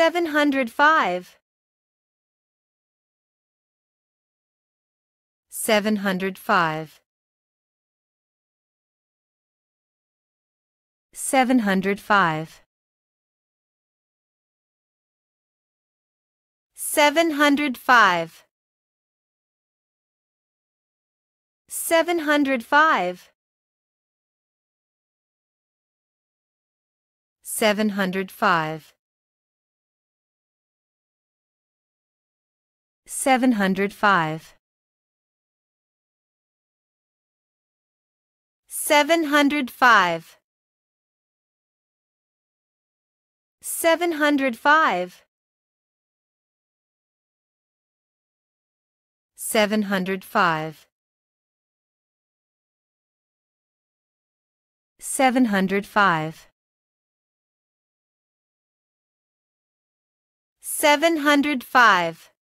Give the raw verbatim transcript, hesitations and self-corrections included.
seven hundred five, seven hundred five, seven hundred five, seven hundred five, seven hundred five, seven hundred five, seven hundred five, seven hundred five, seven hundred five, seven hundred five, seven hundred five, seven hundred five,